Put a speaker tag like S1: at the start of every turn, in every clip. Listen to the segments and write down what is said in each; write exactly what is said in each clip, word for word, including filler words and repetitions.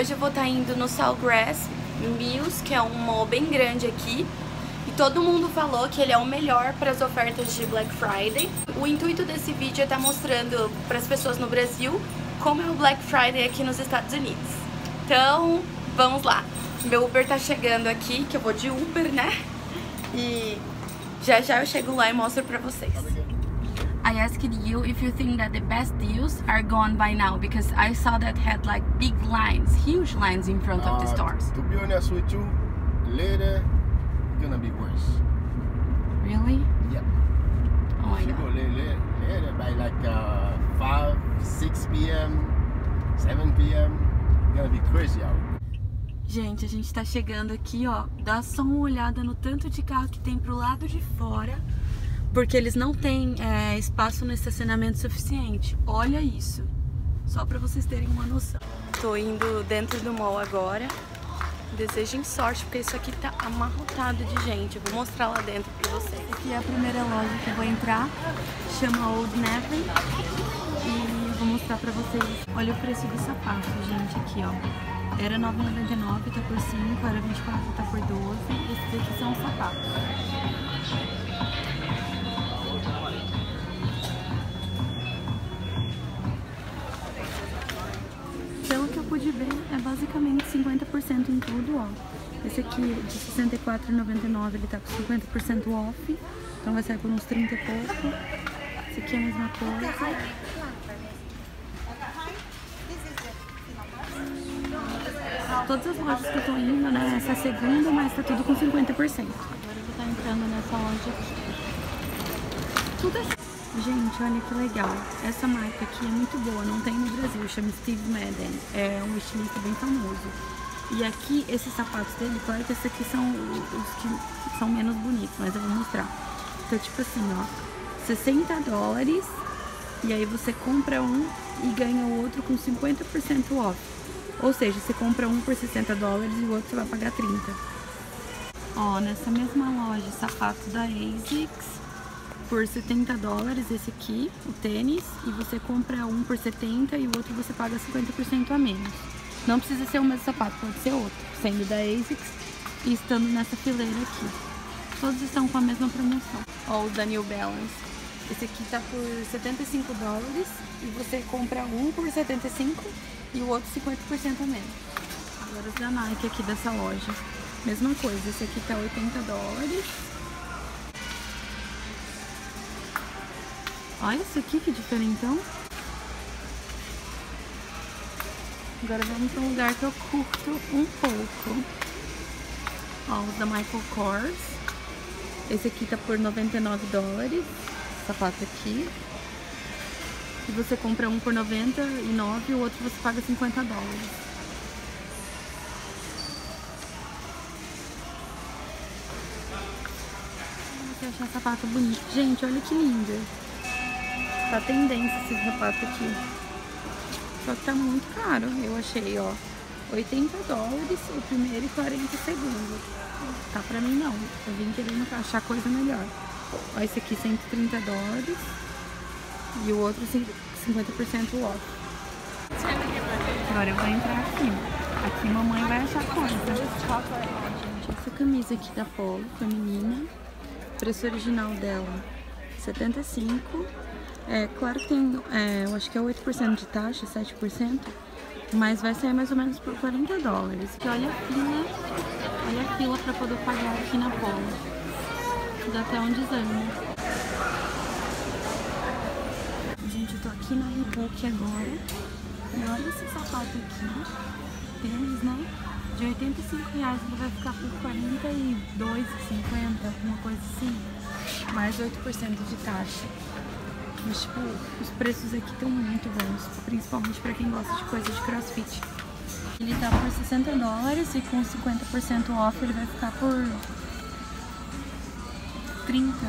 S1: hoje eu vou estar indo no Sawgrass Mills, que é um mall bem grande aqui. E todo mundo falou que ele é o melhor para as ofertas de Black Friday. O intuito desse vídeo é estar mostrando para as pessoas no Brasil como é o Black Friday aqui nos Estados Unidos. Então, vamos lá. Meu Uber tá chegando aqui, que eu vou de Uber, né? E já já eu chego lá e mostro pra vocês. I asked you if you think that the best deals are gone by now, because I saw that had like big lines, huge lines in front of the
S2: Uh,
S1: stores.
S2: To be honest with you, later it's gonna be worse.
S1: Really?
S2: Yep.
S1: Oh my
S2: If you go
S1: god.
S2: later, later by like uh, five, six p m, seven p m, it's gonna be crazy out.
S1: Gente, a gente tá chegando aqui, ó. Dá só uma olhada no tanto de carro que tem pro lado de fora, porque eles não têm é, espaço no estacionamento suficiente. Olha isso. Só pra vocês terem uma noção. Tô indo dentro do mall agora. Desejem sorte, porque isso aqui tá amarrotado de gente. Eu vou mostrar lá dentro pra vocês. Aqui é a primeira loja que eu vou entrar. Chama Old Navy. E eu vou mostrar pra vocês. Olha o preço do sapato, gente, aqui, ó. Era nove reais e noventa e nove centavos, tá por cinco, era vinte e quatro, tá por doze. Esses aqui são os sapatos. Pelo que eu pude ver, é basicamente cinquenta por cento em tudo, ó. Esse aqui de sessenta e quatro reais e noventa e nove centavos, ele tá com cinquenta por cento off. Então vai sair por uns trinta e pouco. Esse aqui é a mesma coisa. Todas as lojas que eu tô indo, né, essa é a segunda, mas tá tudo com cinquenta por cento. Agora eu vou estar entrando nessa loja aqui. Tudo assim. Gente, olha que legal. Essa marca aqui é muito boa, não tem no Brasil, chama Steve Madden. É um estilista bem famoso. E aqui, esses sapatos dele, claro que esses aqui são os que são menos bonitos, mas eu vou mostrar. Então, tipo assim, ó, sessenta dólares, e aí você compra um e ganha o outro com cinquenta por cento off. Ou seja, você compra um por sessenta dólares e o outro você vai pagar trinta. Ó, nessa mesma loja, sapatos da ASICS por setenta dólares, esse aqui, o tênis, e você compra um por setenta e o outro você paga cinquenta por cento a menos. Não precisa ser o mesmo sapato, pode ser outro, sendo da ASICS e estando nessa fileira aqui. Todos estão com a mesma promoção. Ó, os da New Balance. Esse aqui tá por setenta e cinco dólares e você compra um por setenta e cinco e o outro cinquenta por cento a menos. Agora os da Nike aqui dessa loja. Mesma coisa, esse aqui tá oitenta dólares. Olha isso aqui que diferentão. Agora vamos para um lugar que eu curto um pouco. Ó, os da Michael Kors. Esse aqui tá por noventa e nove dólares. Sapato aqui. E você compra um por noventa e nove e o outro você paga cinquenta dólares. Vou achar sapato bonito. Gente, olha que lindo. Tá tendência esse sapato aqui. Só que tá muito caro. Eu achei, ó, oitenta dólares o primeiro e quarenta o segundo. Tá pra mim não. Eu vim querendo achar coisa melhor. Ó, esse aqui cento e trinta dólares e o outro cinquenta por cento off. Agora eu vou entrar aqui. Aqui mamãe vai achar coisa. Gente, essa camisa aqui da Polo, feminina. Preço original dela, setenta e cinco. É claro que tem, é, eu acho que é oito por cento de taxa, sete por cento. Mas vai sair mais ou menos por quarenta dólares. E olha a fila, olha a fila pra poder pagar aqui na Polo. Dá até um desânimo. Gente, eu tô aqui na Reebok agora. E olha esse sapato aqui. Tênis, né? De oitenta e cinco reais ele vai ficar por quarenta e dois reais e cinquenta centavos, alguma coisa assim. Mais oito por cento de taxa. Mas, tipo, os preços aqui estão muito bons. Principalmente pra quem gosta de coisa de crossfit. Ele tá por sessenta dólares e com cinquenta por cento off ele vai ficar por trinta.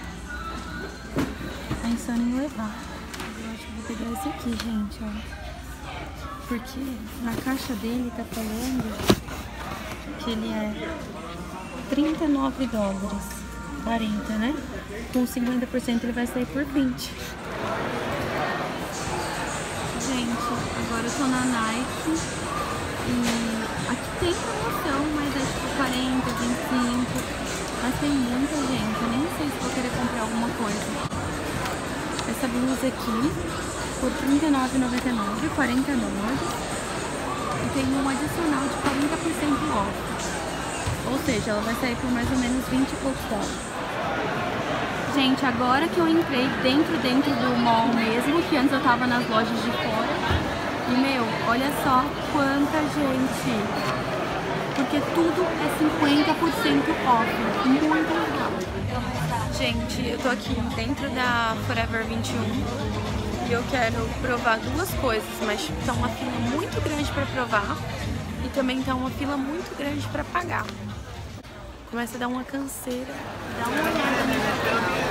S1: Pensando em levar. Eu acho que vou pegar esse aqui, gente, ó. Porque na caixa dele tá falando que ele é trinta e nove dólares. quarenta, né? Com cinquenta por cento ele vai sair por vinte. Gente, agora eu tô na Nike. E aqui tem promoção, mas é tipo quarenta, vinte e cinco. Mas tem muita gente, eu nem sei se vou querer comprar alguma coisa. Essa blusa aqui por trinta e nove reais e noventa e nove centavos, quarenta dólares. E tem um adicional de quarenta por cento off. Ou seja, ela vai sair por mais ou menos vinte e poucos dólares. Gente, agora que eu entrei dentro, dentro do mall mesmo, que antes eu tava nas lojas de fora. E, meu, olha só quanta gente. Porque tudo é cinquenta por cento off. Muito legal. Gente, eu tô aqui dentro da Forever vinte e um. E eu quero provar duas coisas, mas tá uma fila muito grande pra provar. E também tá uma fila muito grande pra pagar. Começa a dar uma canseira. Dá uma olhada nisso.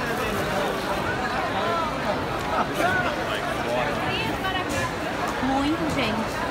S1: Muito, gente.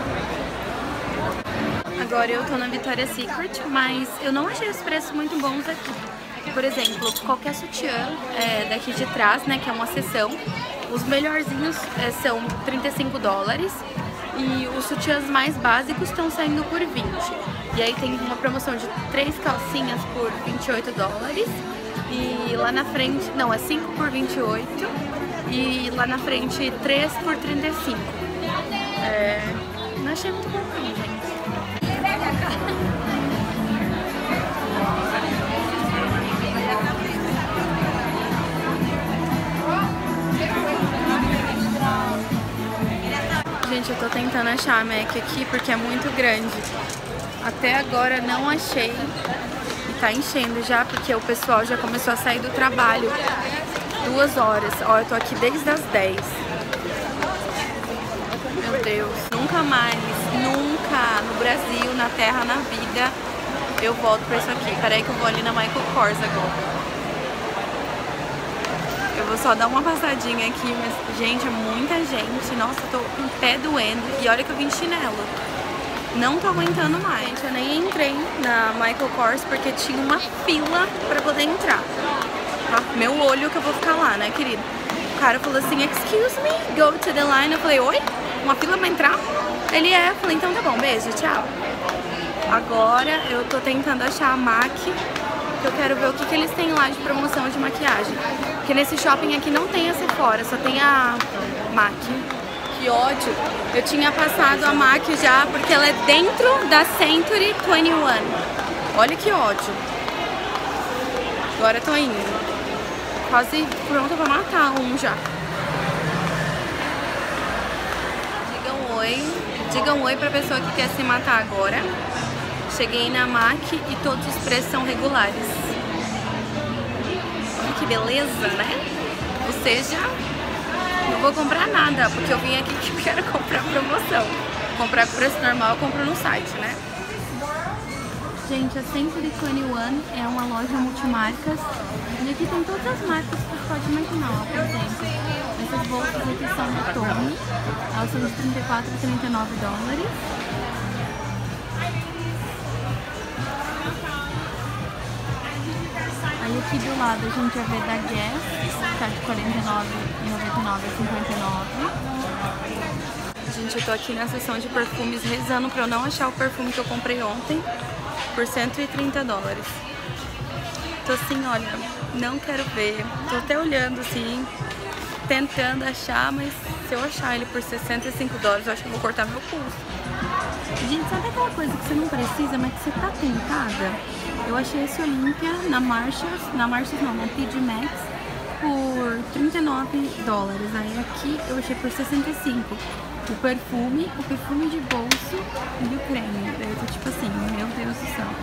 S1: Agora eu tô na Victoria's Secret, mas eu não achei os preços muito bons aqui. Por exemplo, qualquer sutiã é, daqui de trás, né, que é uma seção, os melhorzinhos é, são trinta e cinco dólares e os sutiãs mais básicos estão saindo por vinte. E aí tem uma promoção de três calcinhas por vinte e oito dólares e lá na frente, não, é cinco por vinte e oito e lá na frente três por trinta e cinco. É, não achei muito bom não, gente. Gente, eu tô tentando achar a Mac aqui porque é muito grande. Até agora não achei. E tá enchendo já porque o pessoal já começou a sair do trabalho. Duas horas. Ó, eu tô aqui desde as dez. Meu Deus. Nunca mais, nunca no Brasil, na terra, na vida, eu volto pra isso aqui. Peraí que eu vou ali na Michael Kors agora. Eu vou só dar uma passadinha aqui, mas, gente, é muita gente. Nossa, eu tô com o pé doendo. E olha que eu vim de chinelo. Não tô aguentando mais. Gente, eu nem entrei na Michael Kors porque tinha uma fila pra poder entrar. Tá? Meu olho que eu vou ficar lá, né, querido? O cara falou assim, excuse me, go to the line. Eu falei, oi? Uma fila pra entrar? Ele é. Eu falei, então tá bom, beijo, tchau. Agora eu tô tentando achar a MAC. Eu quero ver o que, que eles têm lá de promoção de maquiagem. Porque nesse shopping aqui não tem a Sephora, só tem a MAC. Que ódio. Eu tinha passado a MAC já, porque ela é dentro da Century vinte e um. Olha que ódio. Agora eu tô indo. Quase pronta pra matar um já. Digam oi. Digam oi pra pessoa que quer se matar agora. Cheguei na MAC e todos os preços são regulares. Olha que beleza, né? Ou seja, não vou comprar nada, porque eu vim aqui que eu quero comprar promoção. Comprar com preço normal eu compro no site, né? Gente, a Century vinte e um é uma loja multimarcas. E aqui tem todas as marcas que você pode imaginar, por exemplo. Essas bolsas aqui são da Tommy. Elas são de trinta e quatro a trinta e nove dólares. Aí aqui do lado a gente vai ver da Guess, tá de quarenta e nove reais e noventa e nove centavos a cinquenta e nove reais. Gente, eu tô aqui na seção de perfumes rezando pra eu não achar o perfume que eu comprei ontem por cento e trinta dólares. Tô assim, olha, não quero ver. Tô até olhando assim, tentando achar, mas se eu achar ele por sessenta e cinco dólares, eu acho que eu vou cortar meu pulso. Gente, sabe aquela coisa que você não precisa, mas que você tá tentada? Eu achei esse Olympia na Marshalls, na Marshalls não, na T J Maxx por trinta e nove dólares. Aí aqui eu achei por sessenta e cinco. O perfume, o perfume de bolso e o creme. Daí eu tô tipo assim, meu Deus do céu.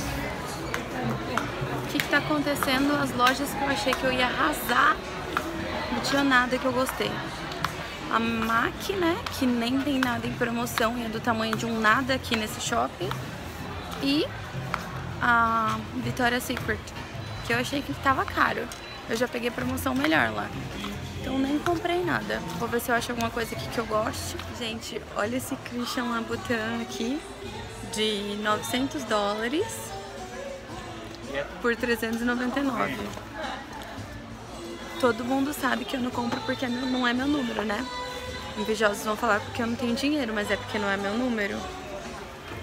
S1: O que que tá acontecendo? As lojas que eu achei que eu ia arrasar, não tinha nada que eu gostei. A MAC, né, que nem tem nada em promoção e é do tamanho de um nada aqui nesse shopping. E a Victoria's Secret, que eu achei que tava caro. Eu já peguei promoção melhor lá. Então nem comprei nada. Vou ver se eu acho alguma coisa aqui que eu goste. Gente, olha esse Christian Louboutin aqui de novecentos dólares por trezentos e noventa e nove. Todo mundo sabe que eu não compro porque não é meu número, né? Invejosos vão falar porque eu não tenho dinheiro, mas é porque não é meu número.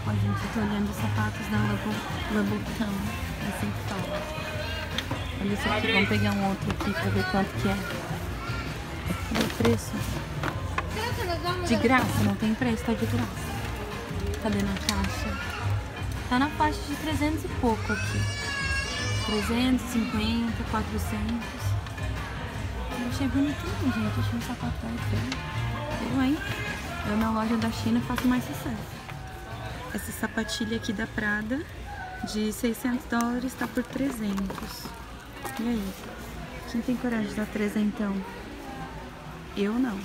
S1: Ó, gente, eu tô olhando os sapatos da Louboutin, é assim que fala. Olha isso aqui, vamos pegar um outro aqui pra ver quanto que é. Olha o preço. De graça, não tem preço, tá de graça. Cadê na caixa? Tá na faixa de trezentos e pouco aqui. trezentos e cinquenta, quatrocentos. Eu achei bonitinho, gente. Achei um sapato tão feio. Eu, hein? Eu na loja da China faço mais sucesso. Essa sapatilha aqui da Prada de seiscentos dólares tá por trezentos. E aí? Quem tem coragem de dar trezentão? Eu não.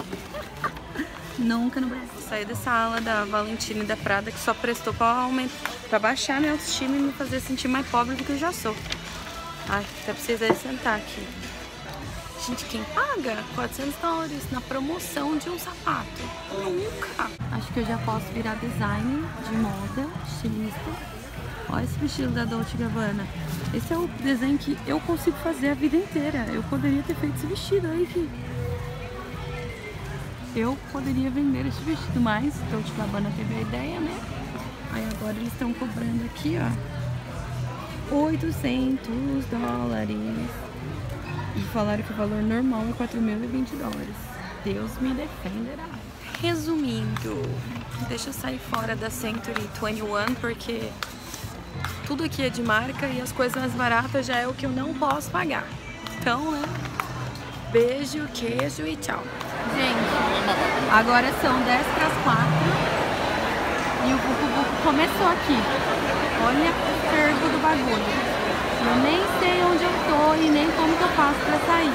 S1: Nunca no Brasil. Saí dessa ala da Valentino e da Prada que só prestou pra, aumentar, pra baixar minha autoestima e me fazer sentir mais pobre do que eu já sou. Ai, até precisei sentar aqui. Gente, quem paga quatrocentos dólares na promoção de um sapato? Nunca! Acho que eu já posso virar designer de moda, estilista. Olha esse vestido da Dolce Gabbana. Esse é o desenho que eu consigo fazer a vida inteira. Eu poderia ter feito esse vestido aí, filho. Eu poderia vender esse vestido, mas Dolce Gabbana teve a ideia, né? Aí agora eles estão cobrando aqui, ó, oitocentos dólares. E falaram que o valor normal é quatro mil e vinte dólares. Deus me defenderá. Resumindo, deixa eu sair fora da Century vinte e um, porque tudo aqui é de marca e as coisas mais baratas já é o que eu não posso pagar. Então, né? Beijo, queijo e tchau. Gente, agora são dez para as quatro e o Vucu Vucu começou aqui. Olha o fervo do bagulho. Eu nem sei onde eu tô e nem como que eu faço pra sair.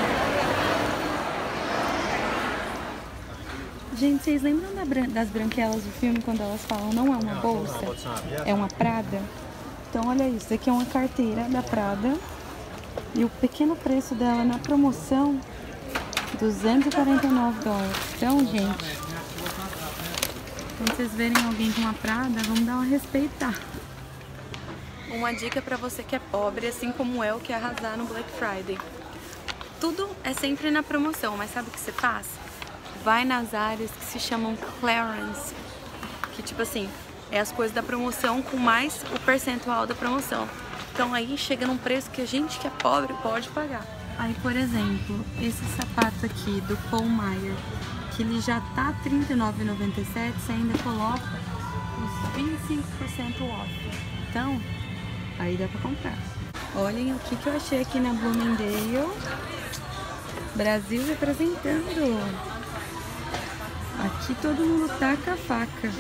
S1: Gente, vocês lembram da bran das branquelas do filme quando elas falam não é uma bolsa, é uma Prada? Então olha isso, aqui é uma carteira da Prada e o pequeno preço dela na promoção, duzentos e quarenta e nove dólares. Então, gente, quando vocês verem alguém com uma Prada, vamos dar uma respeitar. Uma dica pra você que é pobre, assim como eu, que é arrasar no Black Friday. Tudo é sempre na promoção, mas sabe o que você faz? Vai nas áreas que se chamam clearance, que tipo assim, é as coisas da promoção com mais o percentual da promoção. Então aí chega num preço que a gente que é pobre pode pagar. Aí, por exemplo, esse sapato aqui do Paul Meyer, que ele já tá trinta e nove reais e noventa e sete centavos, você ainda coloca uns vinte e cinco por cento off. Então, aí dá pra comprar. Olhem o que, que eu achei aqui na Bloomingdale. Brasil representando. Aqui todo mundo taca a faca.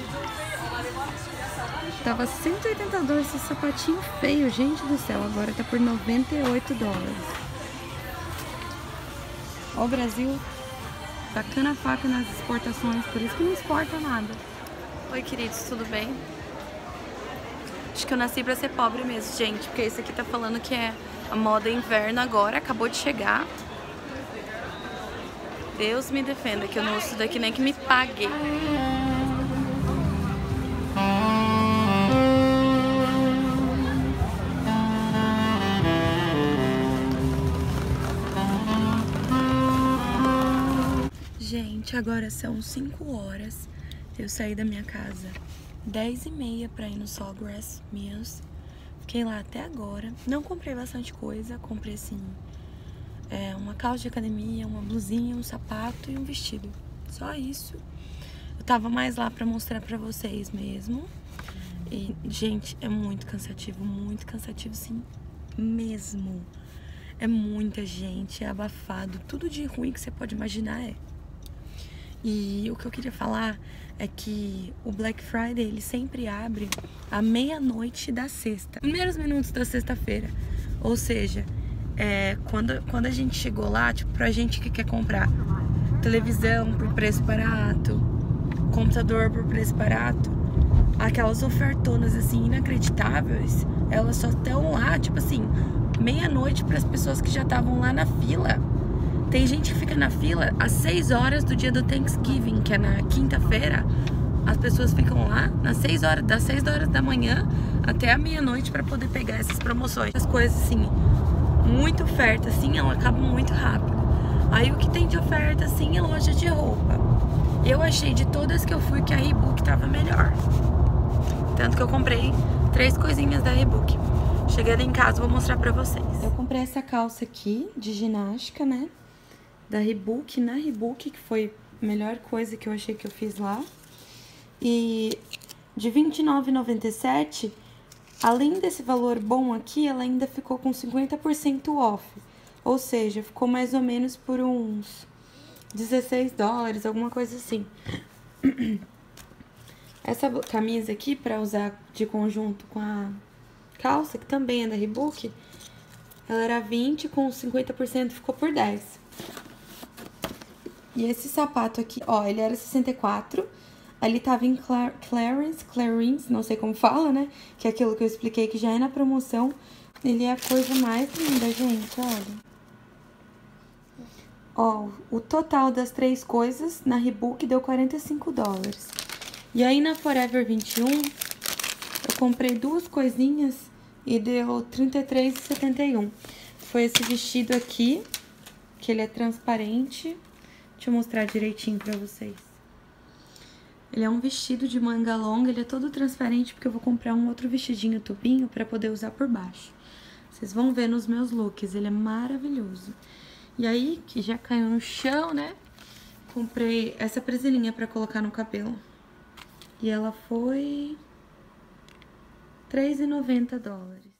S1: Tava cento e oitenta dólares esse sapatinho feio, gente do céu. Agora tá por noventa e oito dólares. Ó, o Brasil tacando a faca nas exportações, por isso que não exporta nada. Oi, queridos, tudo bem? Acho que eu nasci pra ser pobre mesmo, gente, porque esse aqui tá falando que é a moda inverno agora, acabou de chegar. Deus me defenda, que eu não uso isso daqui nem que me pague. Gente, agora são cinco horas. Eu saí da minha casa dez e meia pra ir no Sawgrass Mills. Fiquei lá até agora. Não comprei bastante coisa. Comprei, assim, é, uma calça de academia, uma blusinha, um sapato e um vestido. Só isso. Eu tava mais lá pra mostrar pra vocês mesmo. E, gente, é muito cansativo. Muito cansativo, sim, mesmo. É muita gente, é abafado. Tudo de ruim que você pode imaginar é. E o que eu queria falar é que o Black Friday, ele sempre abre à meia-noite da sexta, primeiros minutos da sexta-feira. Ou seja, é, quando, quando a gente chegou lá, tipo, pra gente que quer comprar televisão por preço barato, computador por preço barato, aquelas ofertonas, assim, inacreditáveis, elas só estão lá, tipo assim, meia-noite para as pessoas que já estavam lá na fila. Tem gente que fica na fila às seis horas do dia do Thanksgiving, que é na quinta-feira. As pessoas ficam lá nas seis horas, das seis horas da manhã até a meia-noite para poder pegar essas promoções. As coisas assim, muita oferta, assim, ela acaba muito rápido. Aí o que tem de oferta, assim, é loja de roupa. Eu achei de todas que eu fui que a Reebok tava melhor. Tanto que eu comprei três coisinhas da Reebok. Chegando em casa, vou mostrar pra vocês. Eu comprei essa calça aqui, de ginástica, né? Da Reebok, na Reebok, que foi a melhor coisa que eu achei que eu fiz lá. E de vinte e nove reais e noventa e sete centavos, além desse valor bom aqui, ela ainda ficou com cinquenta por cento off. Ou seja, ficou mais ou menos por uns dezesseis dólares, alguma coisa assim. Essa camisa aqui, pra usar de conjunto com a calça, que também é da Reebok, ela era vinte, com cinquenta por cento ficou por dez. E esse sapato aqui, ó, ele era sessenta e quatro, ali tava em Clar Clarence, Clarence, não sei como fala, né? Que é aquilo que eu expliquei que já é na promoção. Ele é a coisa mais linda, gente, olha. Ó, o total das três coisas na Reebok deu quarenta e cinco dólares. E aí na Forever vinte e um, eu comprei duas coisinhas e deu trinta e três reais e setenta e um centavos. Foi esse vestido aqui, que ele é transparente. Deixa eu mostrar direitinho pra vocês. Ele é um vestido de manga longa, ele é todo transparente porque eu vou comprar um outro vestidinho tubinho pra poder usar por baixo. Vocês vão ver nos meus looks, ele é maravilhoso. E aí, que já caiu no chão, né? Comprei essa presilhinha pra colocar no cabelo. E ela foi três reais e noventa dólares.